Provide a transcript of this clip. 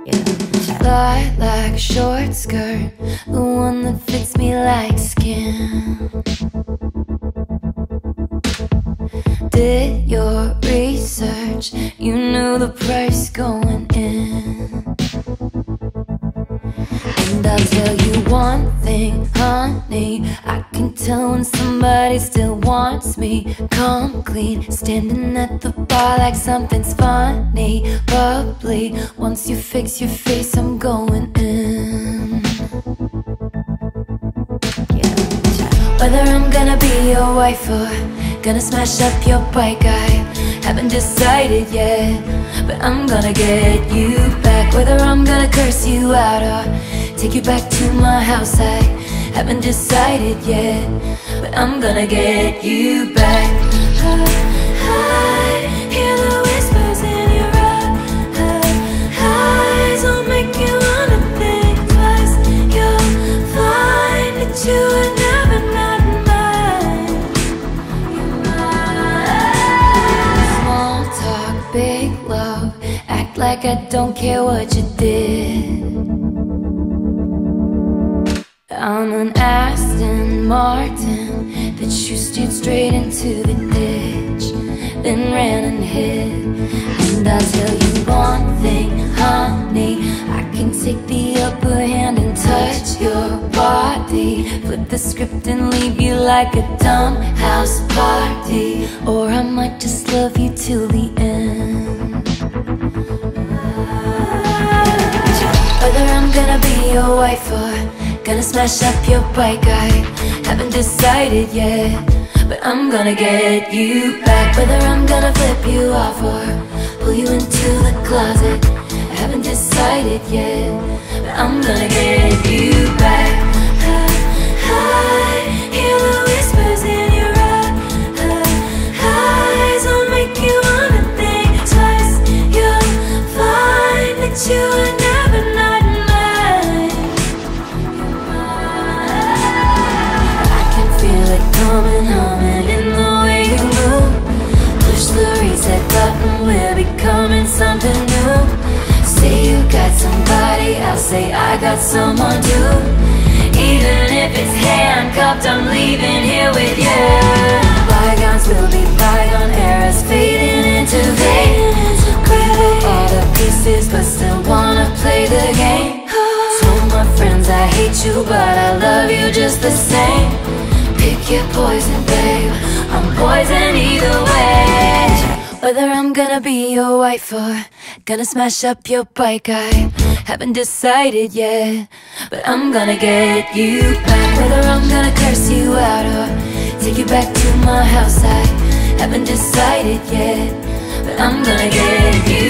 Fly like a short skirt, the one that fits me like skin. Did your research, you knew the price going in. And I'll tell you one thing, honey, I can tell when somebody still wants me. Come clean, standing at the bar like something's funny. Bubbly, once you fix your face, I'm going in. Whether I'm gonna be your wife or gonna smash up your bike, I haven't decided yet, but I'm gonna get you back. Whether I'm gonna curse you out or take you back to my house, I haven't decided yet, but I'm gonna get you back. I hear the whispers in your eyes, I'll make you wanna think twice. You'll find that you are never not mine. You're mine. Small talk, big love, act like I don't care what you did. I'm an Aston Martin that you steered straight into the ditch, then ran and hid. And I'll tell you one thing, honey, I can take the upper hand and touch your body, flip the script and leave you like a dumb house party. Or I might just love you till the end. Whether I'm gonna be your wife or gonna smash up your bike, I haven't decided yet, but I'm gonna get you back. Whether I'm gonna flip you off or pull you into the closet, I haven't decided yet, but I'm gonna get you back. I hear the whispers in your eyes, I'll make you wanna think twice. You'll find that you are never not mine. Coming, humming in the way you move. Push the reset button, we're becoming something new. Say you got somebody else, say I got someone too. Even if it's handcuffed, I'm leaving here with you. Bygones will be bygone, eras fading into vain. Crumble all the pieces, but still wanna play the game. Told my friends I hate you, but I love you just the same. Pick your poison, babe, I'm poison either way. Whether I'm gonna be your wife or gonna smash up your bike, I haven't decided yet, but I'm gonna get you back. Whether I'm gonna curse you out or take you back to my house, I haven't decided yet, but I'm gonna get you